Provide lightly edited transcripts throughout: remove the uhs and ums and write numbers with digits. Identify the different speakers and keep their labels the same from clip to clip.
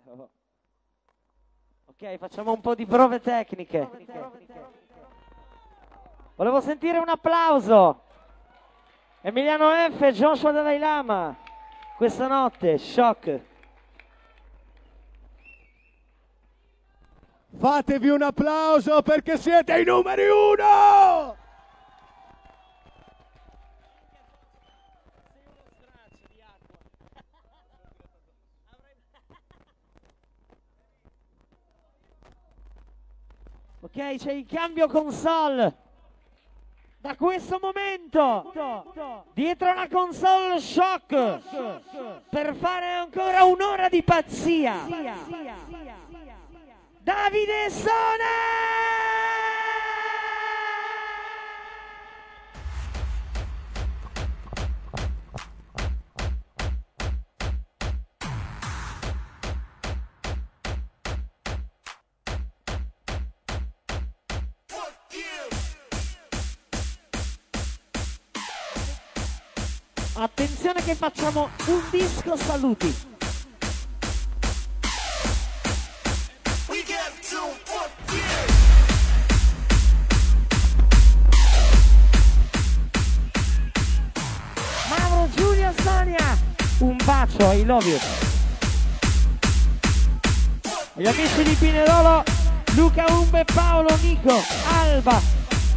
Speaker 1: Ok, facciamo un po' di prove tecniche. Volevo sentire un applauso. Emiliano F e Joshua Dalai Lama. Questa notte, shock.
Speaker 2: Fatevi un applauso perché siete i numeri uno!
Speaker 1: Ok, c'è il cambio console. Da questo momento, dietro la console shock, per fare ancora un'ora di pazzia. Davide Sona! Attenzione che facciamo un disco saluti. Mauro, Giulia, Sonia, un bacio, I love you. Gli amici di Pinerolo, Luca, Umbe, Paolo, Nico, Alba.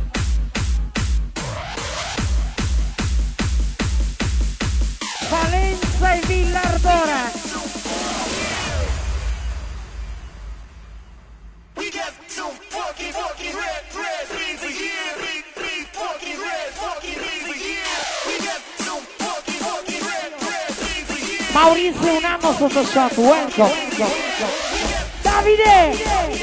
Speaker 1: Valenza e Villardora. Maurizio, un anno sotto shock, welcome. Davide!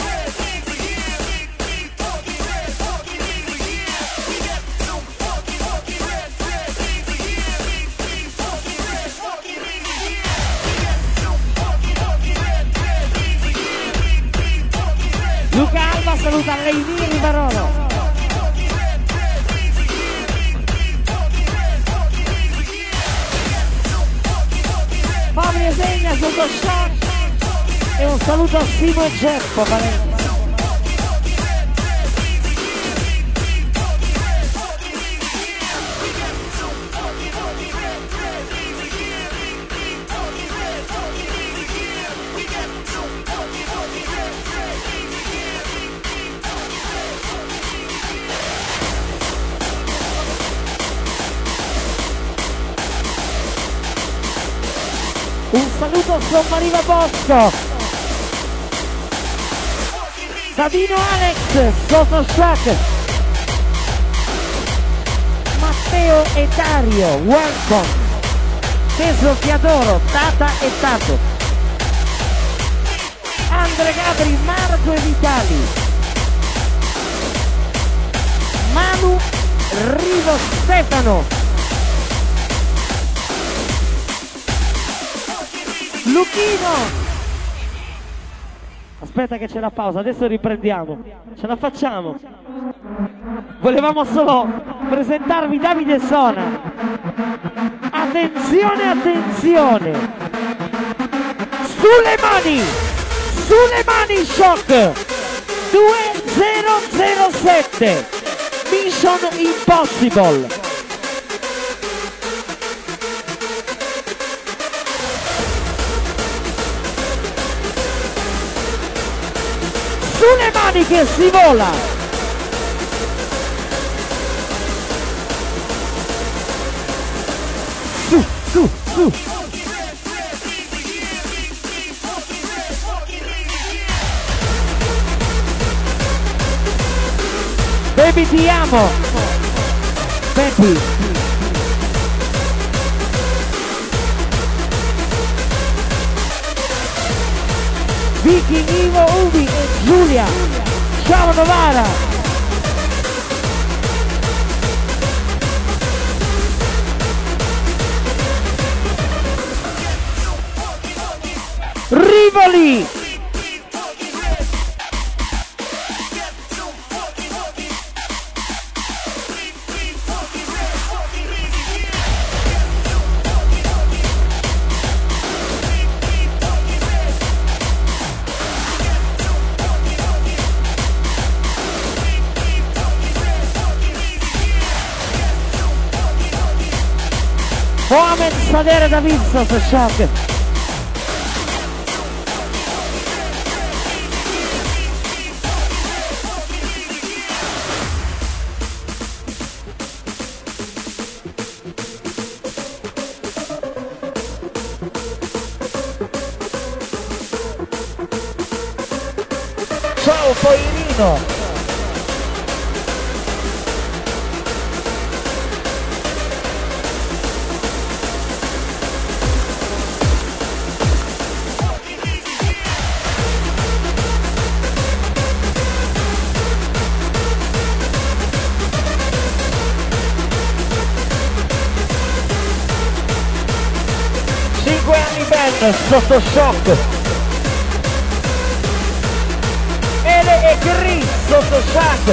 Speaker 1: Luca Alba saluta Leini Rivarolo. Fabio Segna sotto shock e un saluto a Simo e Geppo Valencia. Un saluto a Sommariva Bosco. Savino Alex, Soto Shock. Matteo e Dario, welcome. Teslo ti adoro, Tata e Tato. Andre Gabri, Marco e Vitali. Manu, Rivo Stefano. Luchino! Aspetta che c'è la pausa, adesso riprendiamo. Ce la facciamo. Volevamo solo presentarvi Davide Sona. Attenzione, attenzione! Sulle mani shock! 2007 Mission Impossible. Sulle mani che si vola! Su, su, su! Baby ti amo! Baby! Vicky, Ivo, Ubi e Giulia. Ciao Novara. Rivoli. Mohamed Sadere da Vizos, Shock. Ciao Poirino! Sotto shock Ele e Gris sotto shock.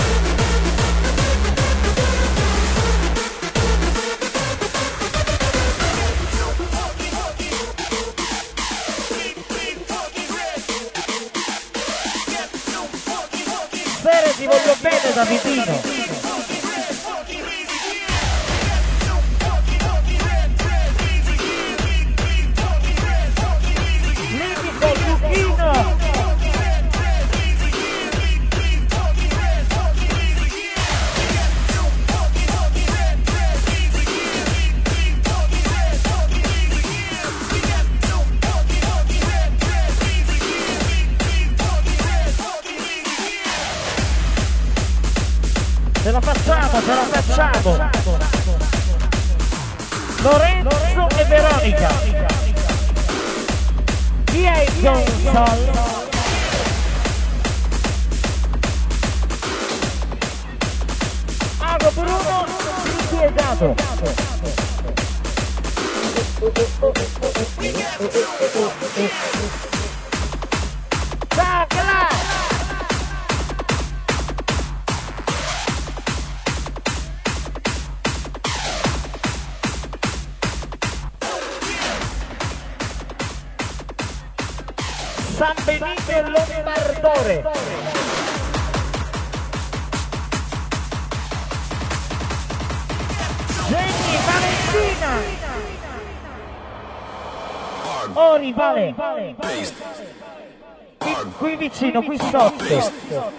Speaker 1: Sere, ti voglio bene Davidino. Ce la facciamo! Lorenzo e Veronica. Chi è il console? Mago Bruno impiegato. Sacla! San Benito e Lombardore. Jenny Valentina. Oh rivale. Qui vicino, qui sotto.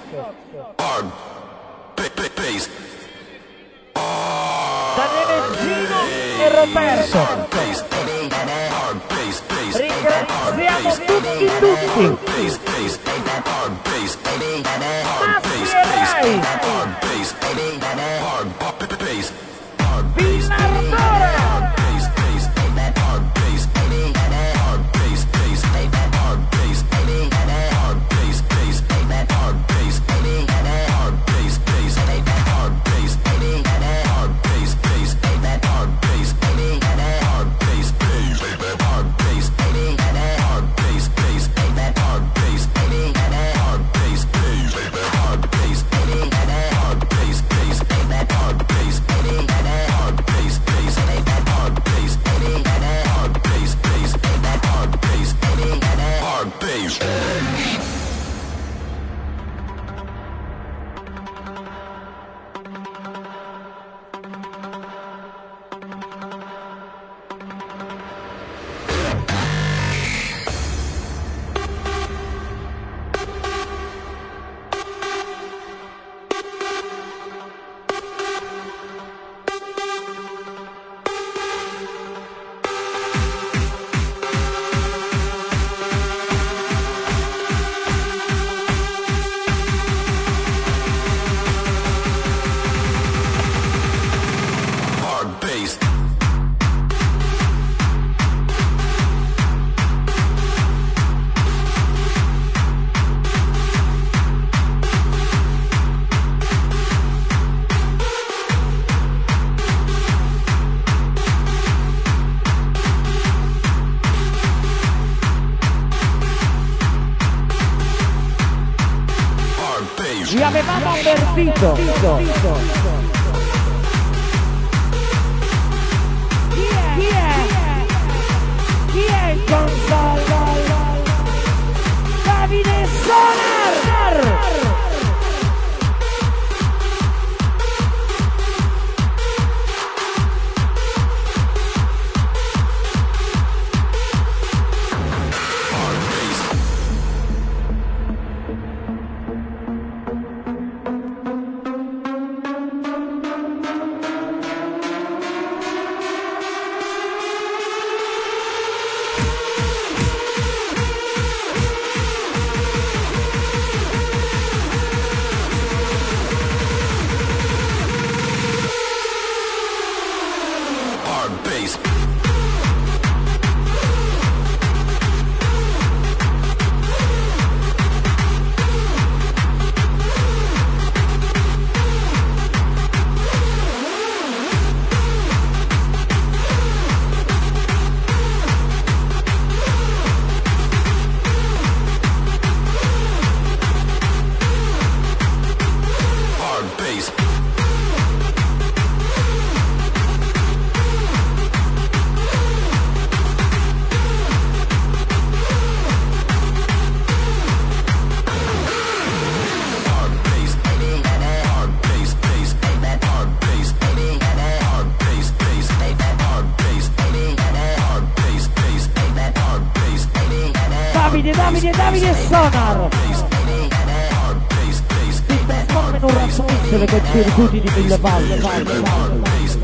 Speaker 1: Daniele Gino e Roberto. Ringraziamo tutti. Massi e Rai. Villardora. Vi avevamo avvertito. Chi è il console? Davide Sonar! Davide Sonar. Si trasforma in un Rapunzel con circuiti di mille palle.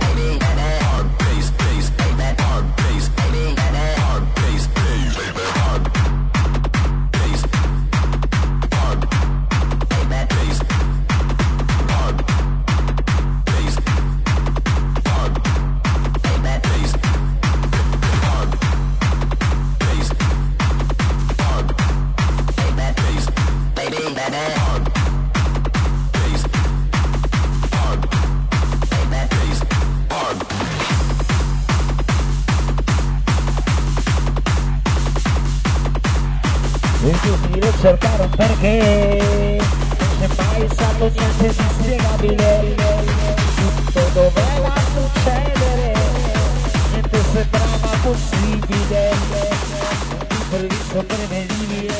Speaker 3: Lo cercaron perché non c'è mai stato niente di inspiegabile, tutto doveva succedere, niente sembrava possibile, imprevisto prevedibile,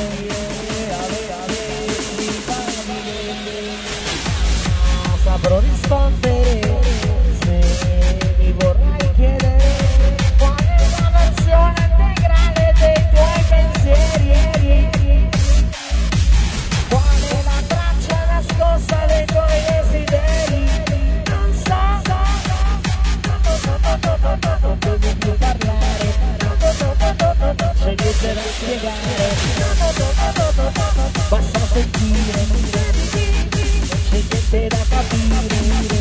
Speaker 3: saprò rispondere se mi vorrai chiedere qual è la versione integrale dei tuoi pensieri. Dei tuoi desideri, non so, non devi più parlare, non c'è niente da spiegare, basta sentire, non c'è niente da capire,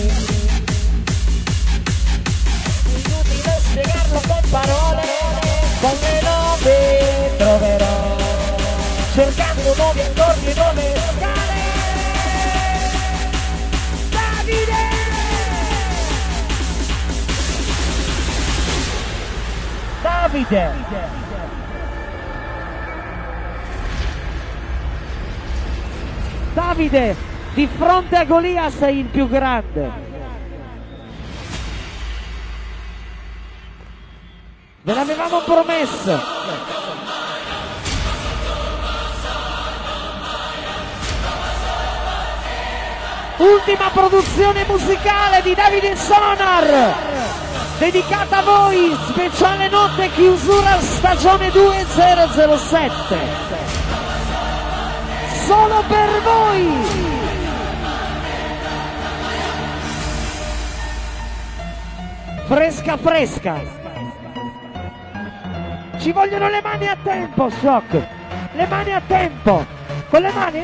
Speaker 3: inutile spiegarlo con parole, come nome troverò, cercando nuovi accordi e nuove scale.
Speaker 1: Davide, di fronte a Golia sei il più grande. Ve l'avevamo promesso. Ultima produzione musicale di Davide Sonar, dedicata a voi, speciale notte chiusura stagione 2007, solo per voi. Fresca fresca, ci vogliono le mani a tempo, Shock, le mani a tempo, con le mani.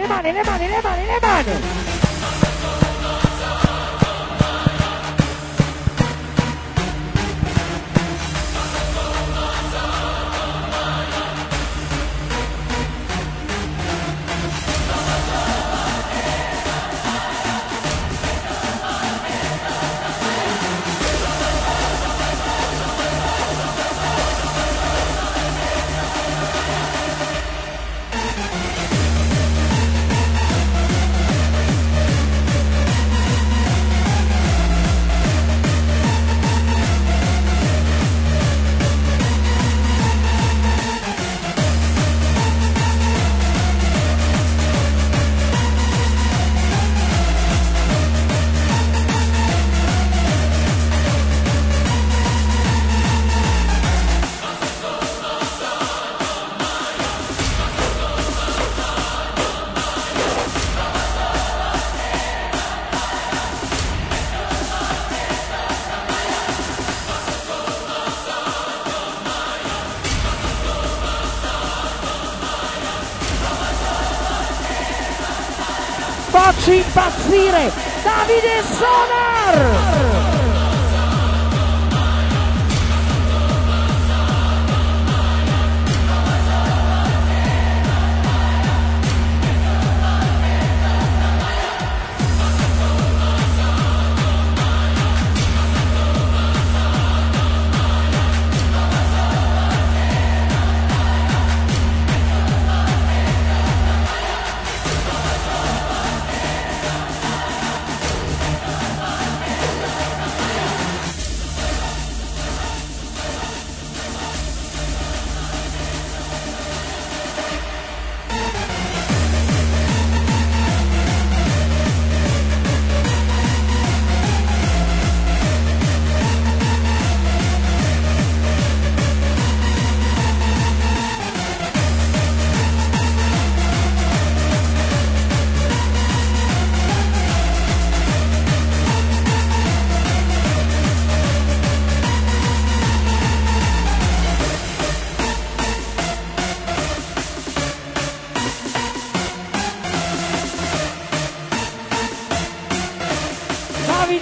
Speaker 1: Facci impazzire Davide Sonar!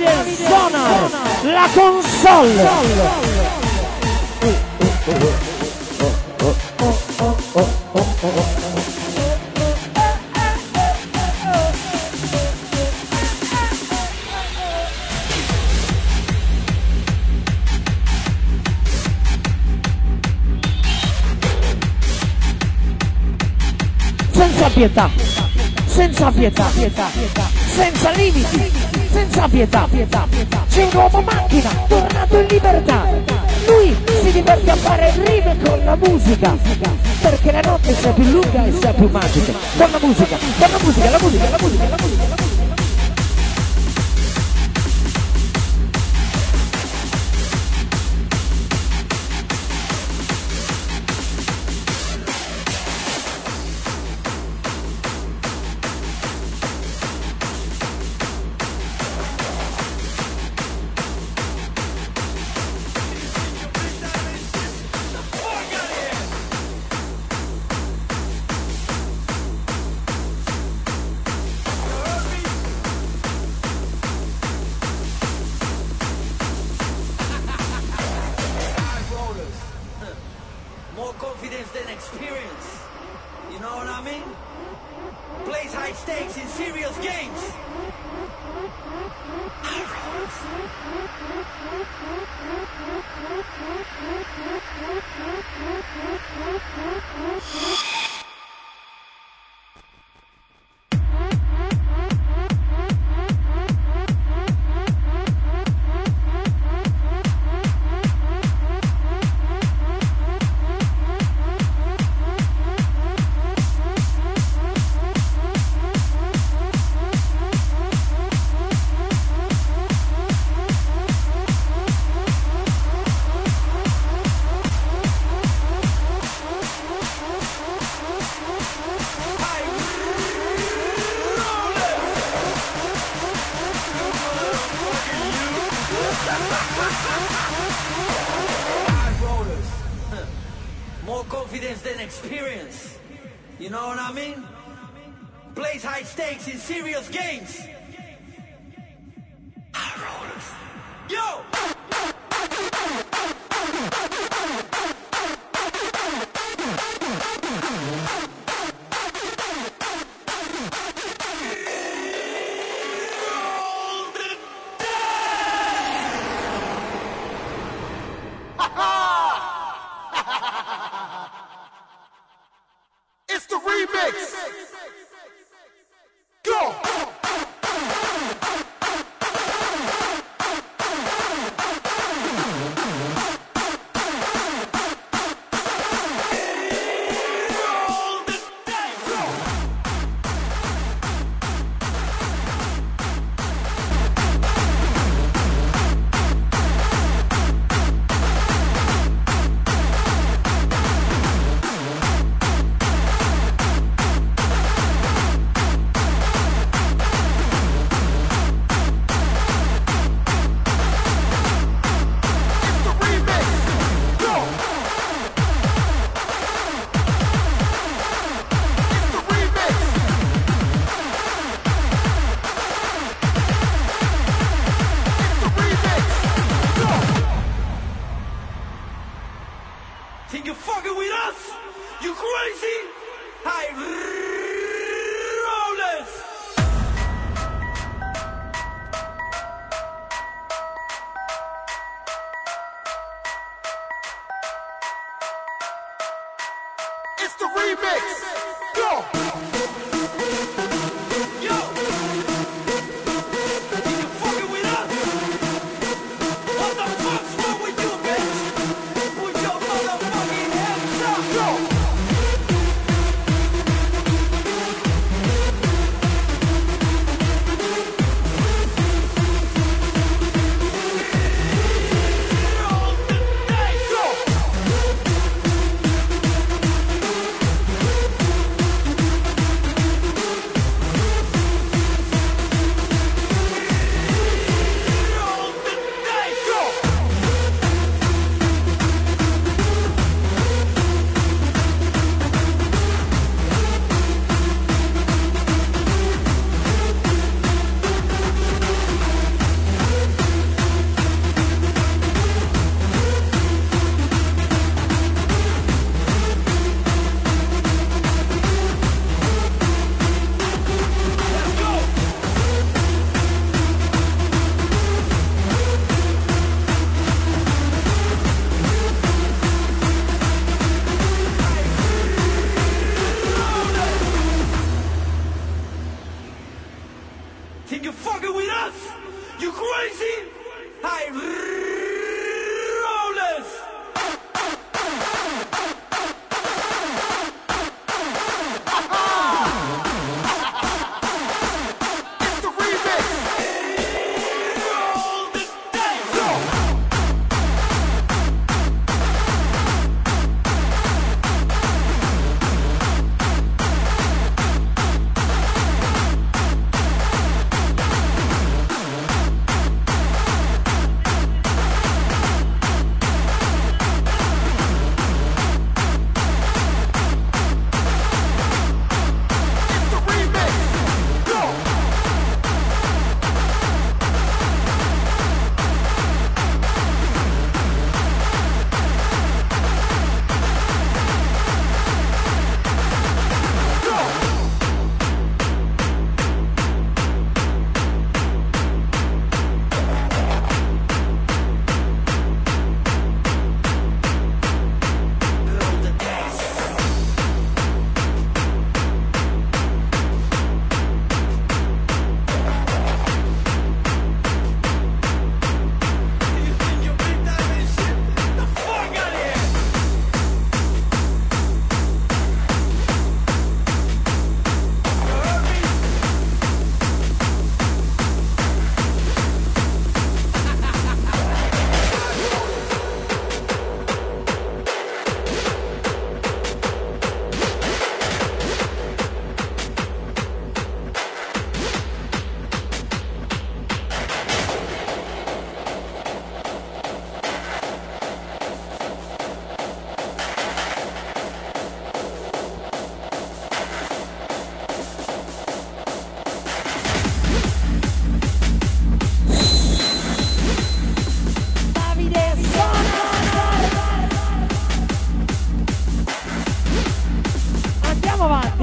Speaker 1: del Sonar, la console. Senza pietà, senza pietà, senza limiti, senza pietà. C'è un uomo macchina, tornato in libertà. Lui si diverte a fare rime con la musica, perché la notte sia più lunga e sia più magica. Con la musica, la musica, la musica, la musica, la musica.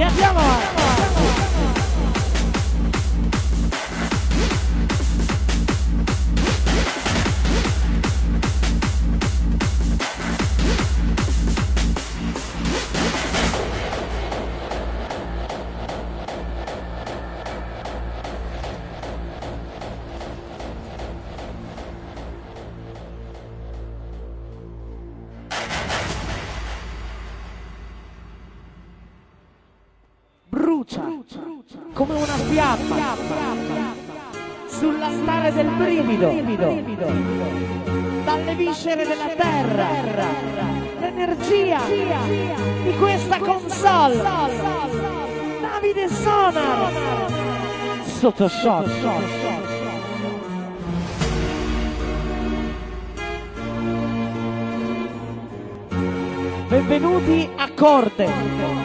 Speaker 1: andiamo avanti. Brucia come una fiamma sull'altare del brivido, dalle viscere della terra, l'energia di questa console. Davide Sonar sotto shock. Benvenuti a corte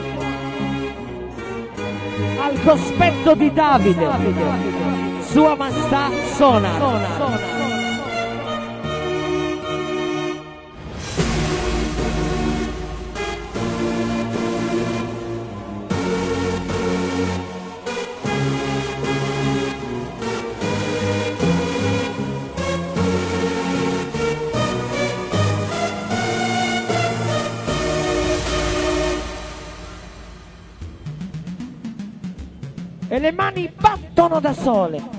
Speaker 1: al cospetto di Davide, Sua Maestà Sonar. E le mani battono da sole.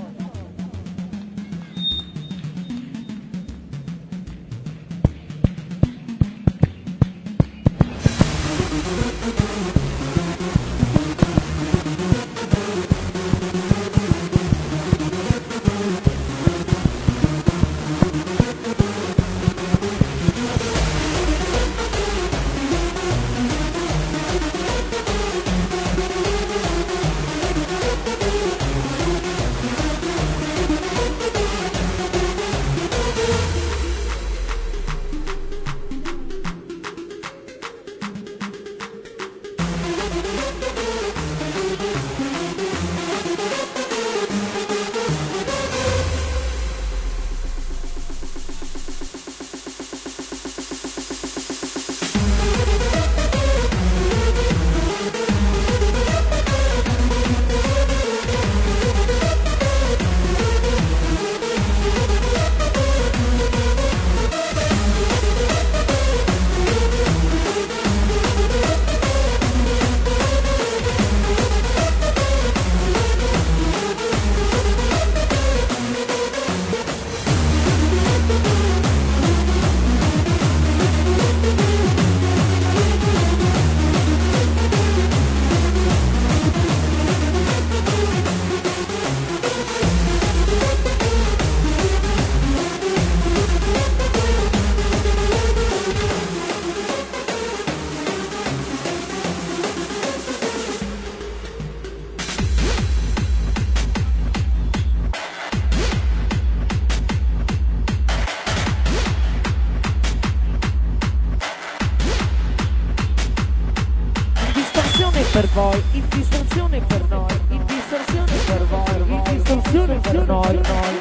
Speaker 1: Per voi, in distorsione per noi, in distorsione per voi, in distorsione per noi.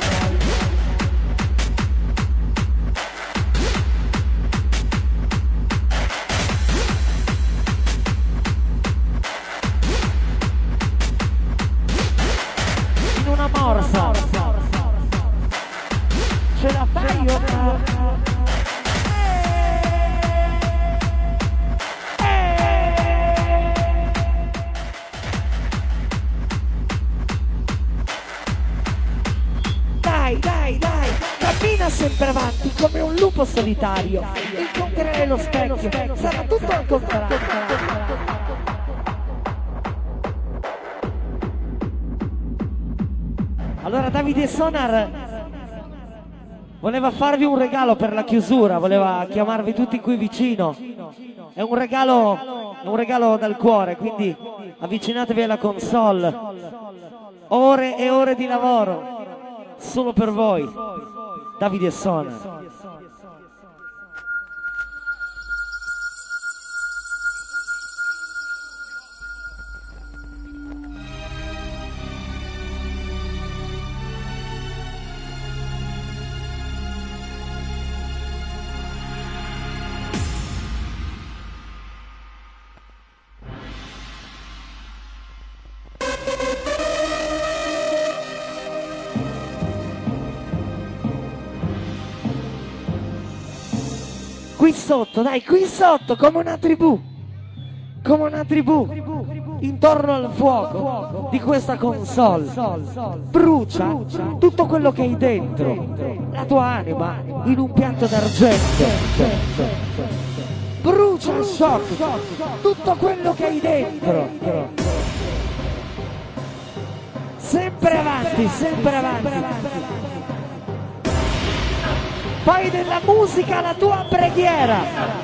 Speaker 1: In una morsa, ce la fai o Dai, cammina sempre avanti come un lupo solitario. Incontrerai lo specchio, sarà tutto al contrario. Allora Davide Sonar voleva farvi un regalo per la chiusura, voleva chiamarvi tutti qui vicino. È un regalo dal cuore, quindi avvicinatevi alla console. Ore e ore di lavoro solo per voi, Davide Sonar. qui sotto, dai, qui sotto, come una tribù, intorno al fuoco di questa console. Brucia tutto quello che hai dentro, la tua anima in un piatto d'argento. Brucia, Shock, tutto quello che hai dentro. Sempre avanti, sempre avanti. Fai della musica la tua preghiera.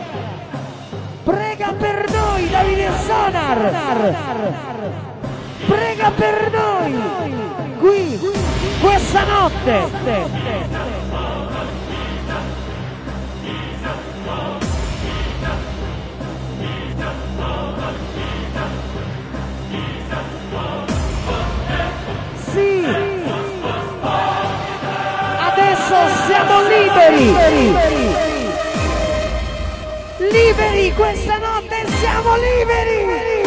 Speaker 1: Prega per noi, Davide Sonar. Prega per noi. Qui, questa notte. Sì. Adesso siamo liberi. Liberi, questa notte siamo liberi!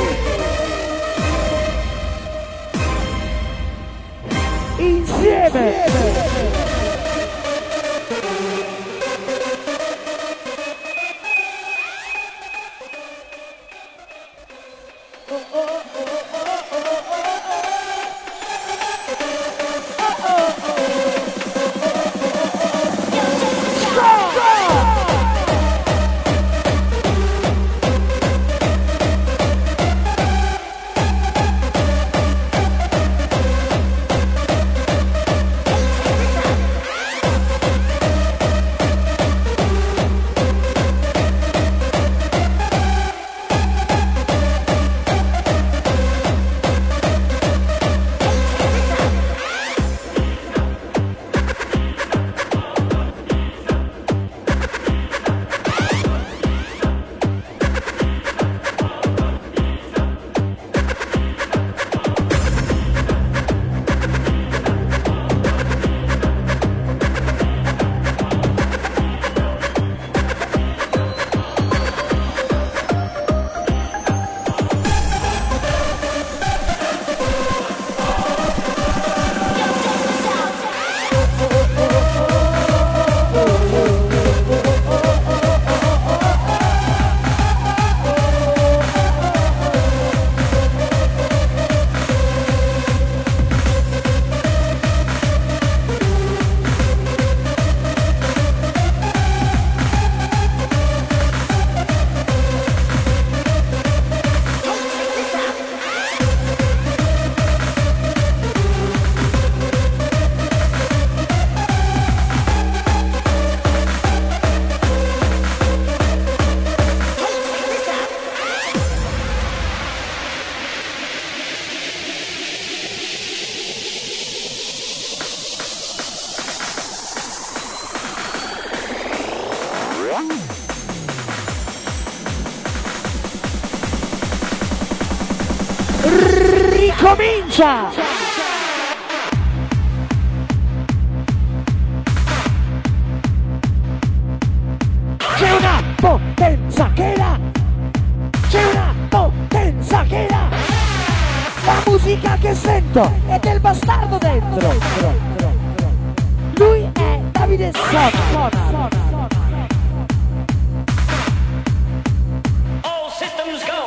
Speaker 1: Insieme! Ricomincia! C'è una potenza che dà! C'è una potenza che dà! La musica che sento è del bastardo dentro! Lui è Davide Sonar!
Speaker 4: All systems go!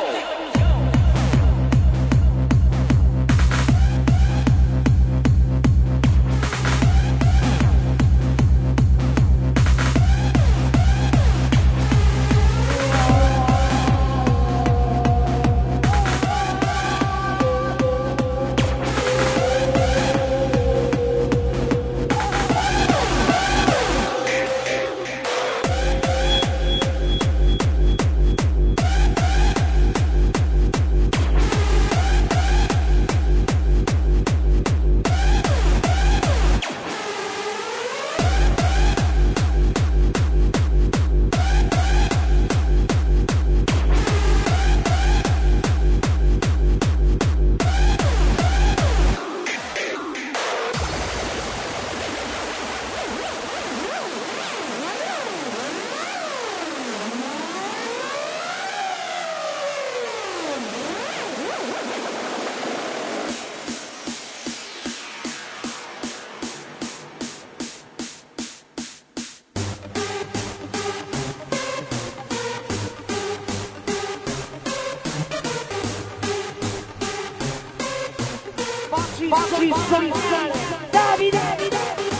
Speaker 1: facci solliciare. Davide!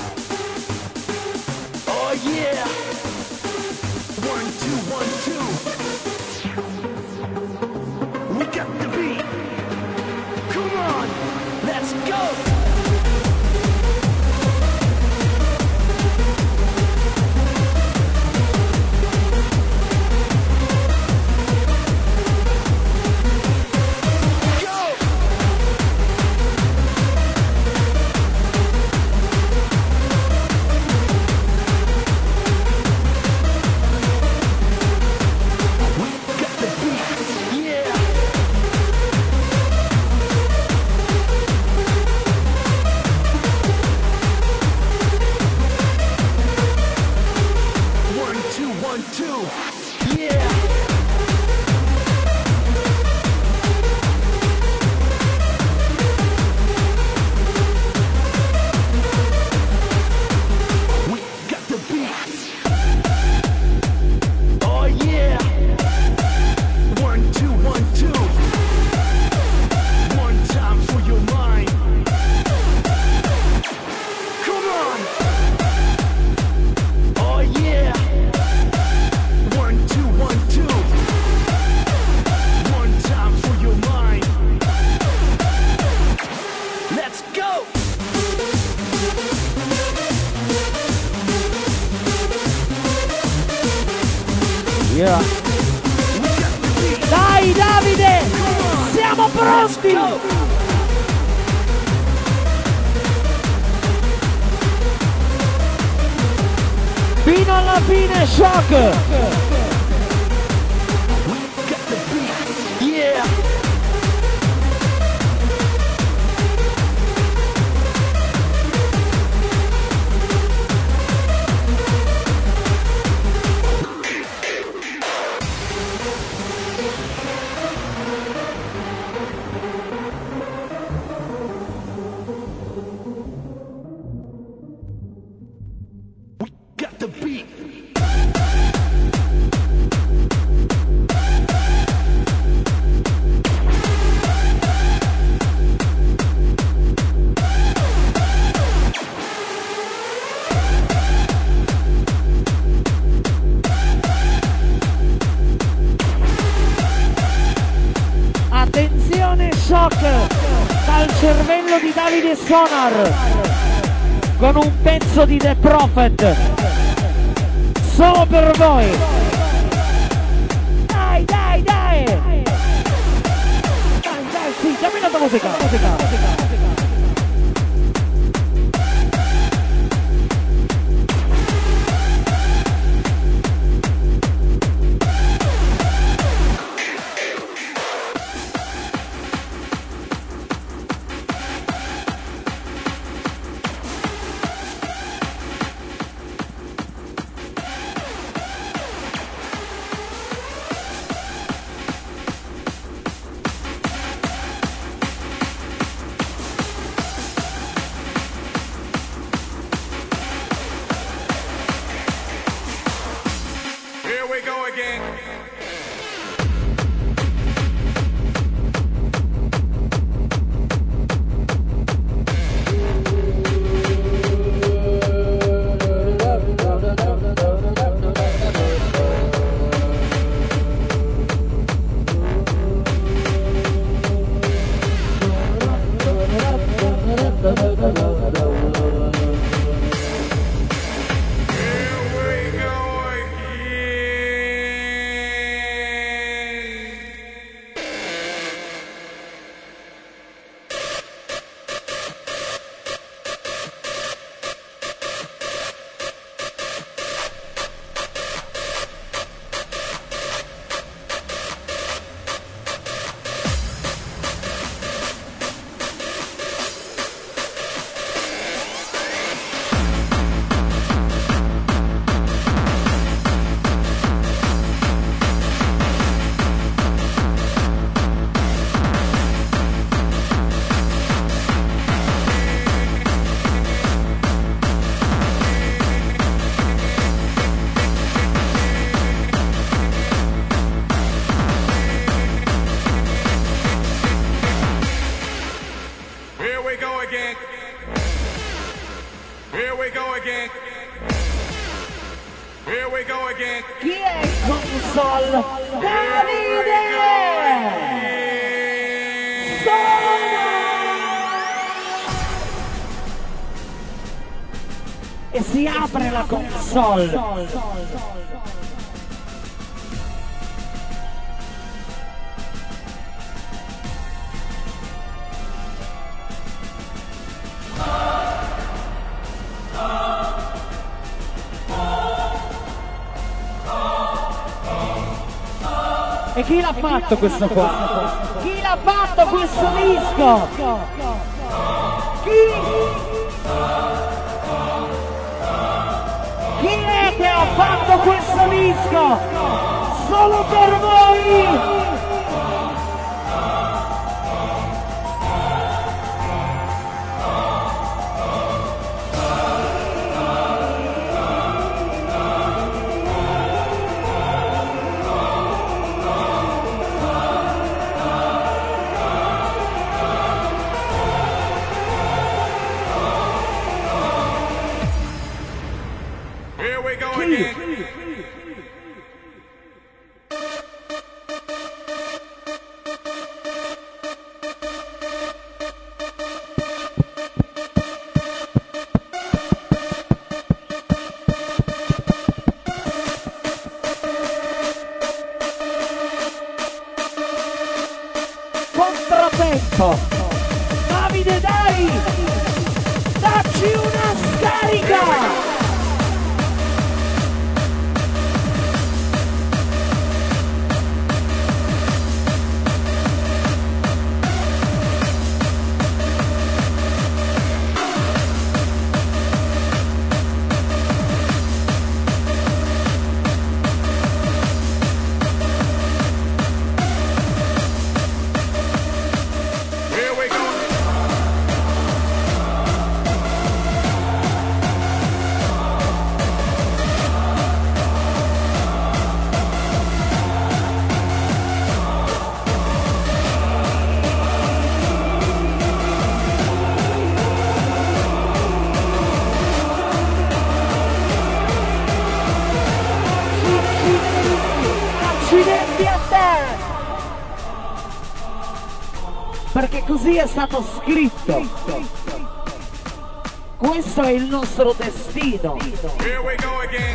Speaker 4: Oh yeah! 1, 2, 1, 2. We got the beat. Come on, let's go.
Speaker 1: Yeah. Dai Davide, siamo pronti! Fino alla fine, Shock!
Speaker 4: Yeah!
Speaker 1: Attenzione, Shock dal cervello di Davide Sonar con un pezzo di The Prophet solo per voi. Dai, dai, dai! Dai, dai, sì, dammi la tua musica.
Speaker 5: we go again. Here we go again. Here we go again.
Speaker 1: Chi è in console? Davide! Suona! E si apre la console. E chi l'ha fatto questo qua? Chi l'ha fatto questo disco? Chi? Chi è che ha fatto questo disco? Solo per voi!
Speaker 5: Here we go again.
Speaker 1: Contrattempo. Davide, dai! Dacci una scarica!
Speaker 5: Here we go.
Speaker 1: Accidenti a te! Perché così è stato scritto. Questo è il nostro destino.
Speaker 5: Here we go again.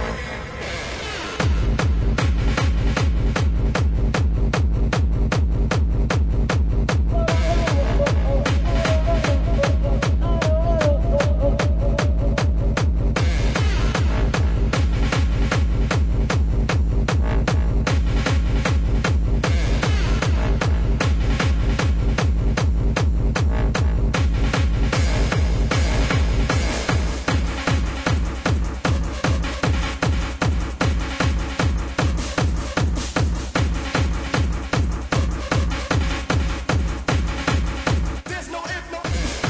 Speaker 5: There's no if, no.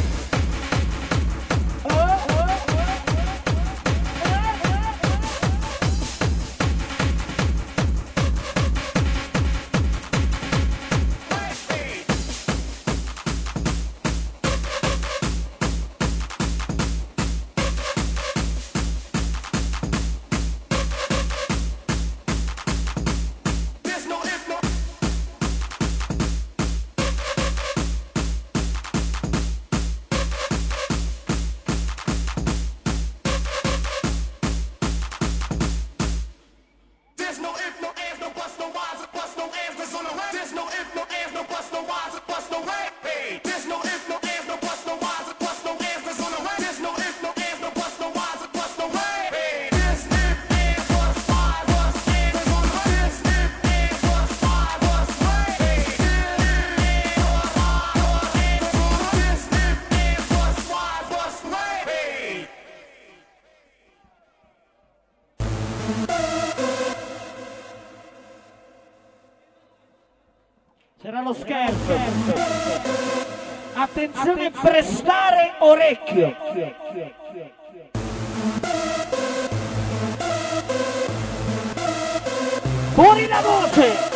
Speaker 5: There's no if, no. There's no if, no ands, no buts, no whys, bust no ands, there's on the way. There's no if, no ands, no buts, no whys, bust no way. Hey. There's no if, no ands, no buts, no whys, bust no ands, there's on the way. There's no if, no ands, no buts, no whys, bust no way. Hey. This if, ands, buts, whys, bust, ands, there's on the way. This if, ands, buts, whys, bust, way. Hey. This if, ands, buts, whys, bust, way. Hey.
Speaker 1: C'era lo scherzo. Attenzione, prestare orecchio. Fuori la voce.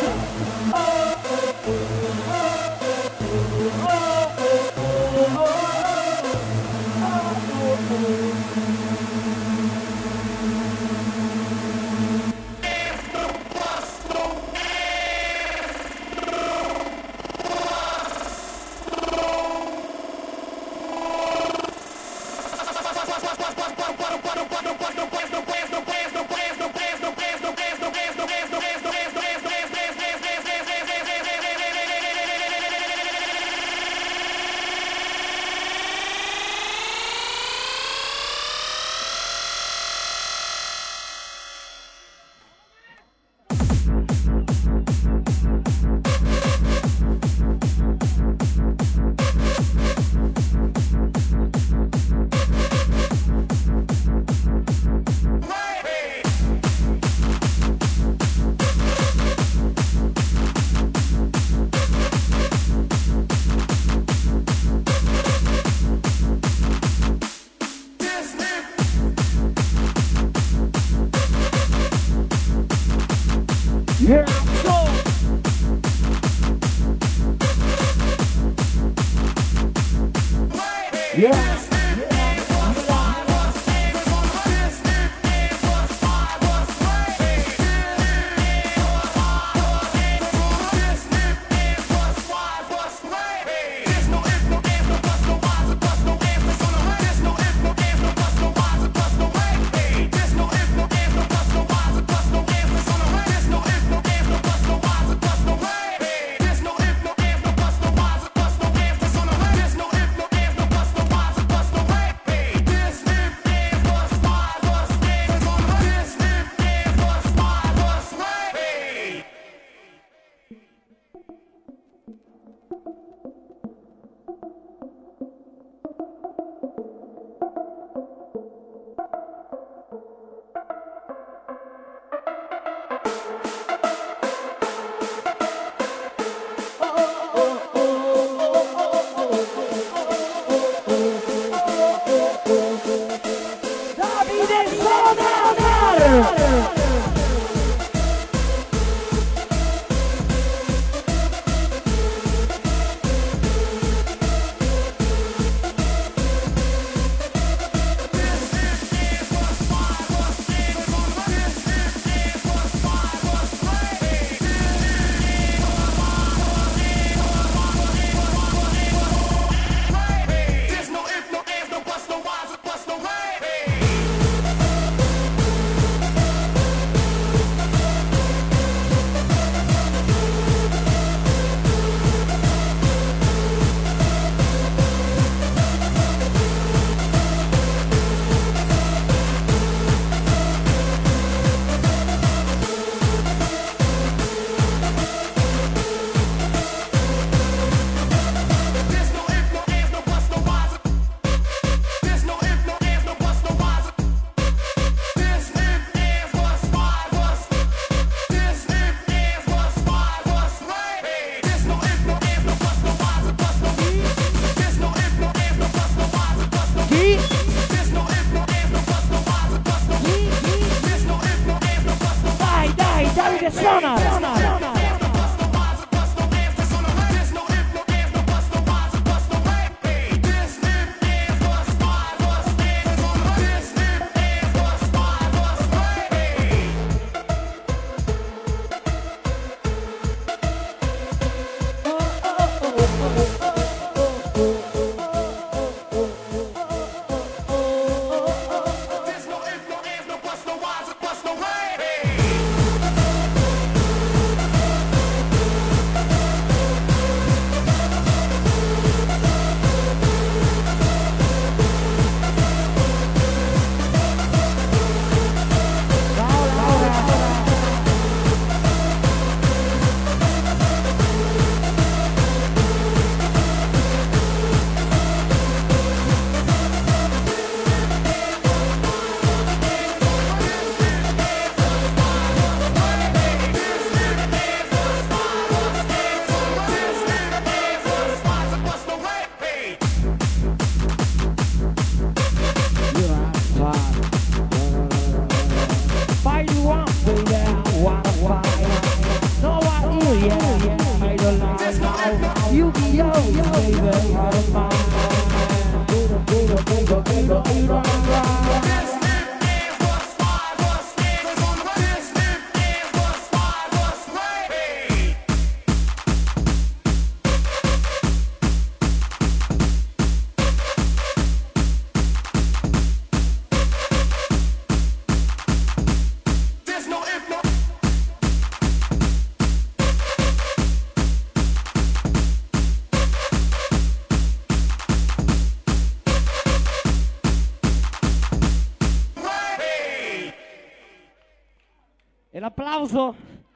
Speaker 1: E l'applauso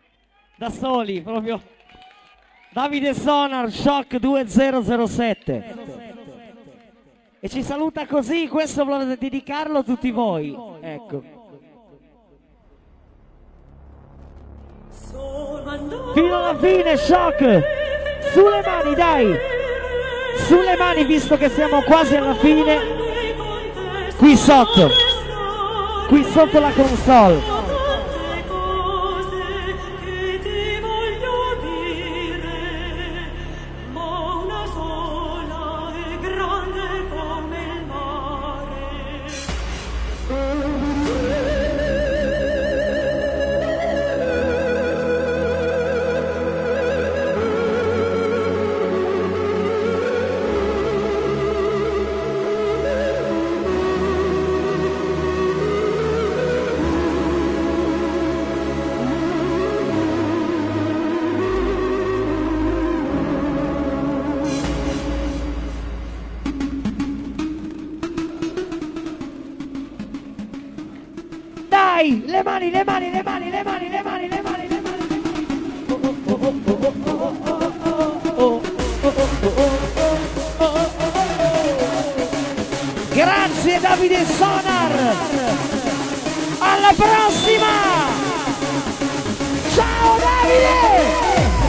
Speaker 1: da soli, proprio Davide Sonar, Shock 2007. E ci saluta così, questo volete dedicarlo a tutti voi. Ecco. Fino alla fine, Shock! Sulle mani, dai! Sulle mani, visto che siamo quasi alla fine. Qui sotto la console.
Speaker 6: Come
Speaker 1: Vai, le mani, le mani, le mani, le mani, le mani, le mani, le mani. Grazie Davide Sonar. Alla prossima. Ciao Davide.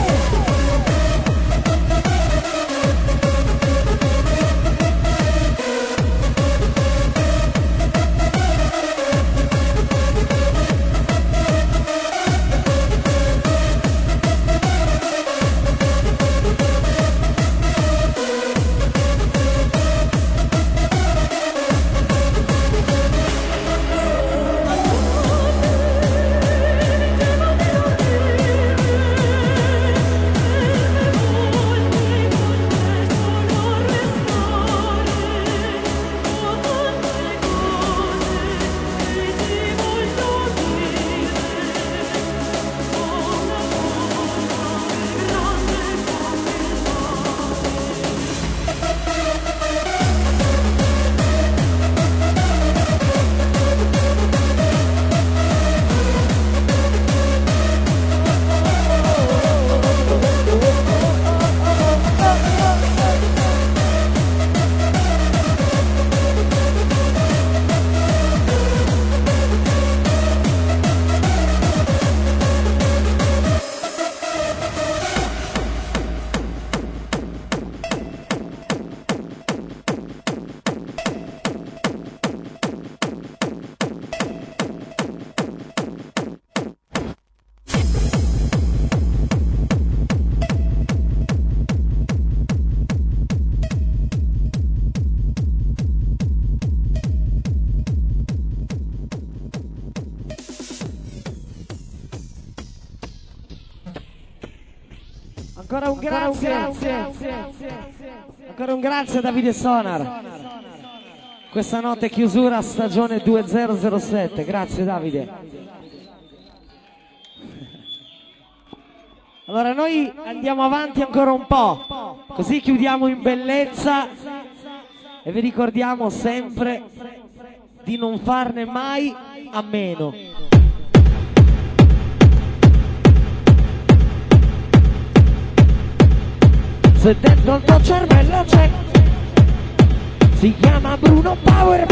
Speaker 1: Ancora un grazie a Davide Sonar. Questa notte chiusura stagione 2007. Grazie Davide. Allora noi andiamo avanti ancora un po', così chiudiamo in bellezza e vi ricordiamo sempre di non farne mai a meno. Se dentro il tuo cervello c'è, si chiama Bruno Power.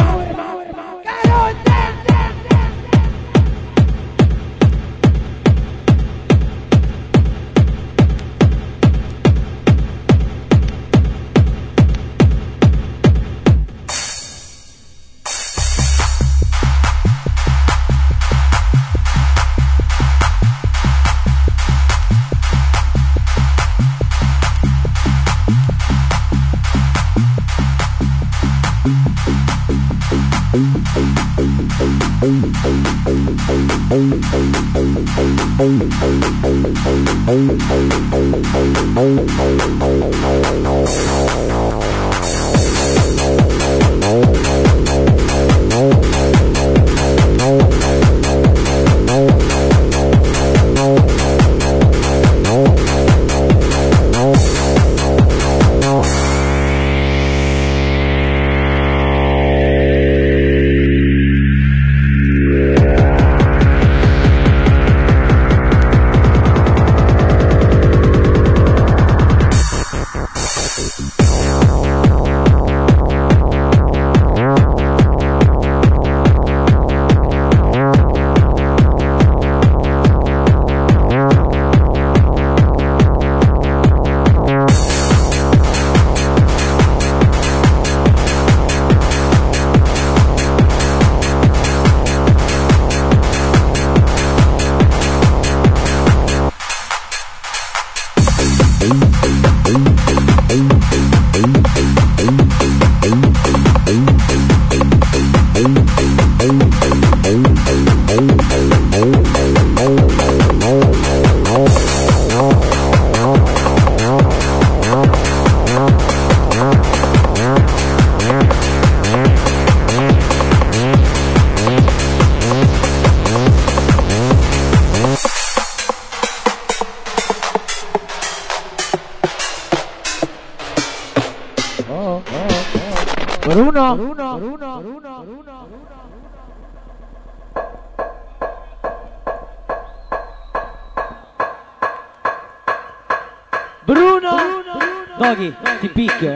Speaker 1: Bruno Doggy, ti picchio.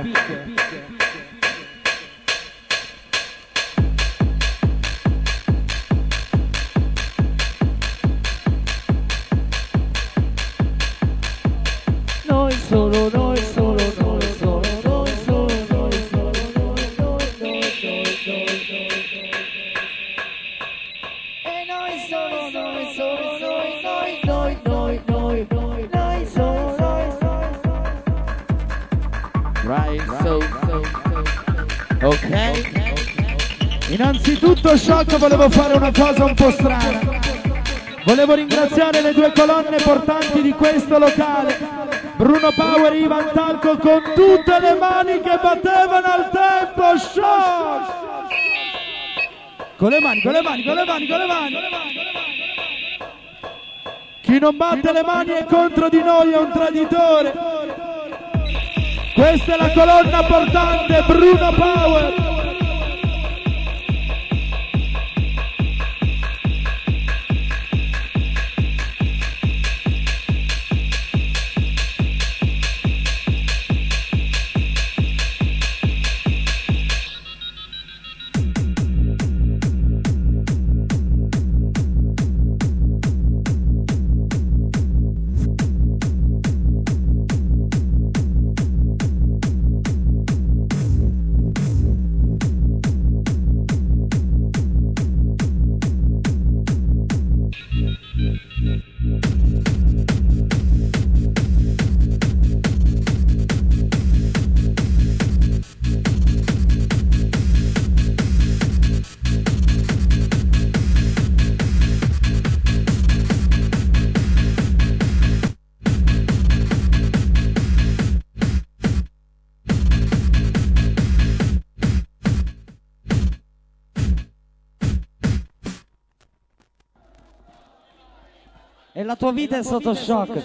Speaker 1: Noi solo, noi solo, noi solo, noi solo, noi solo, noi e noi solo, noi solo, noi solo,
Speaker 2: Right, so. Ok. Innanzitutto, Shock, volevo fare una cosa un po' strana. Volevo ringraziare le due colonne portanti di questo locale, Bruno Power e Ivan Talco, con tutte le mani che battevano al tempo. Shock! Con le mani, con le mani, con le mani, con le mani. Chi non batte le mani è contro di noi, è un traditore. Questa è la colonna portante, Bruno Power.
Speaker 1: E la tua vita è sotto shock.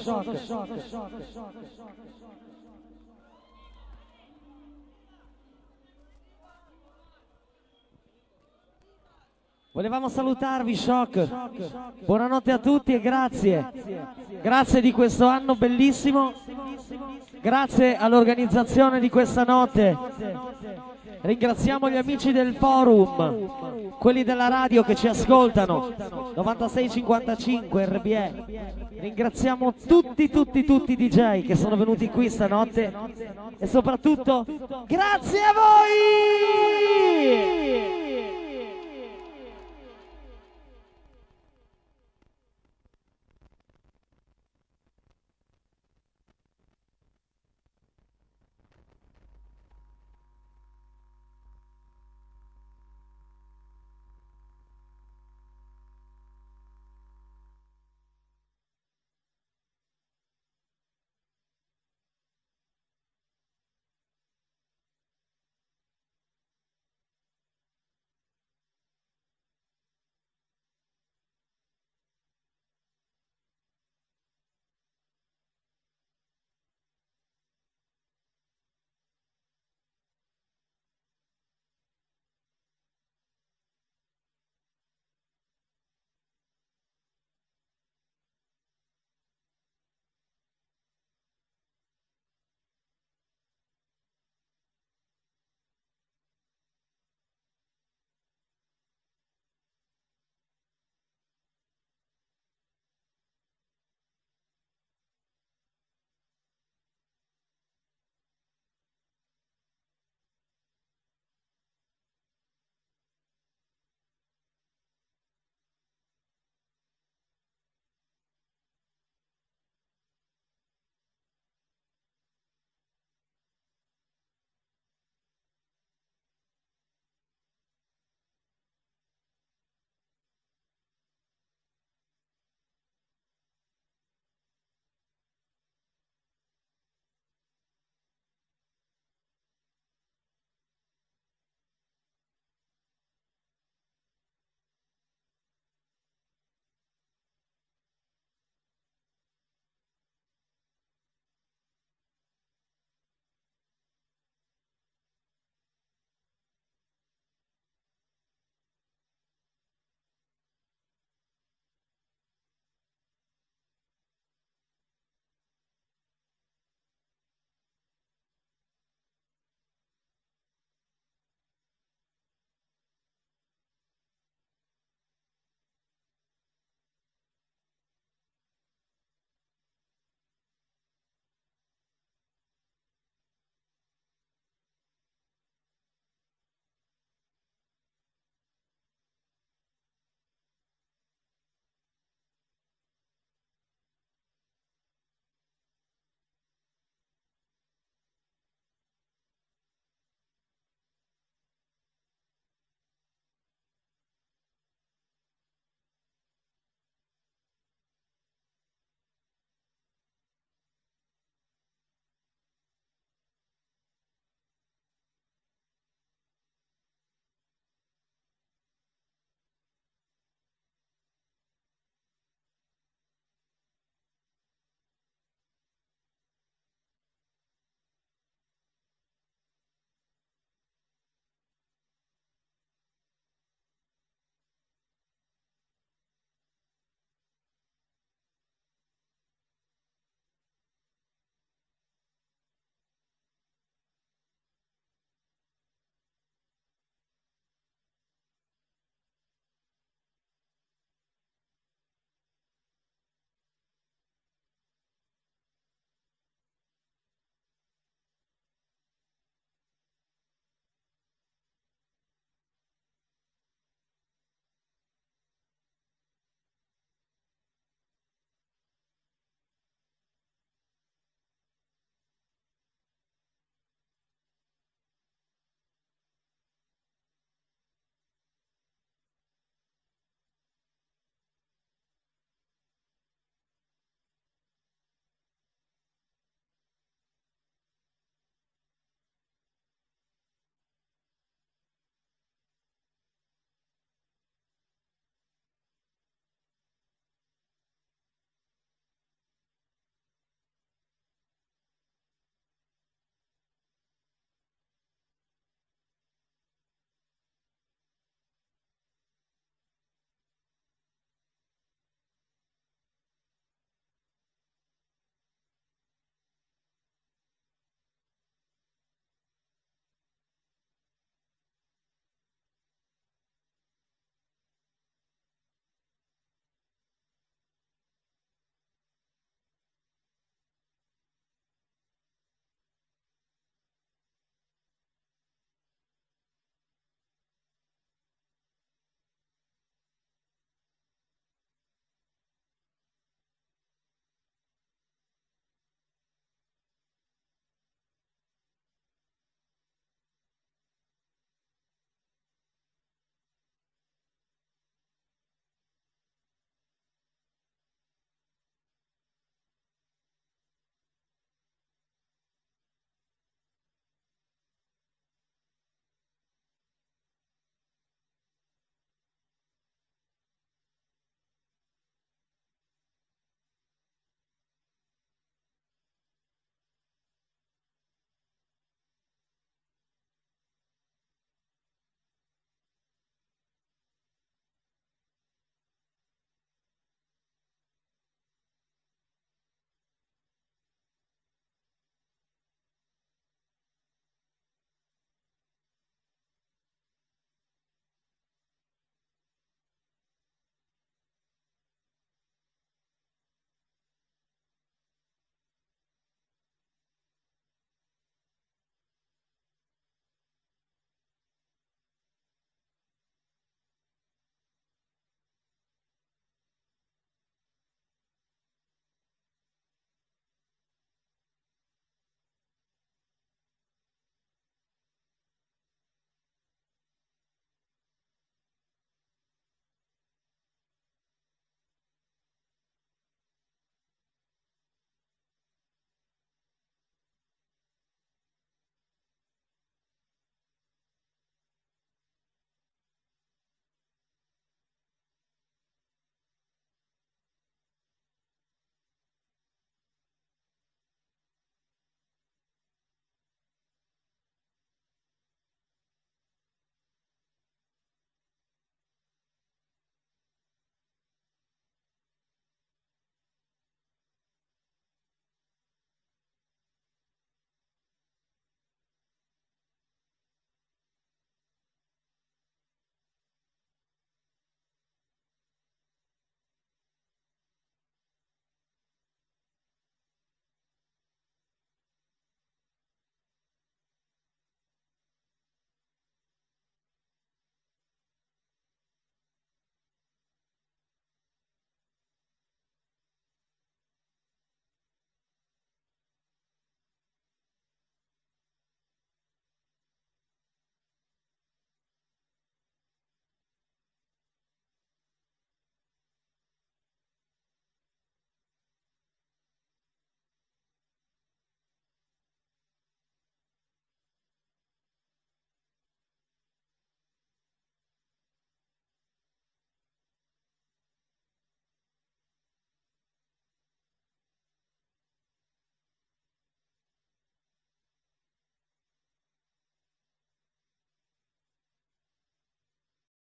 Speaker 1: Volevamo salutarvi, Shock. Buonanotte a tutti e grazie. Grazie di questo anno bellissimo. Grazie all'organizzazione di questa notte. Ringraziamo gli amici del forum, quelli della radio che ci ascoltano, 9655 RBE. Ringraziamo tutti i DJ che sono venuti qui stanotte e soprattutto grazie a voi!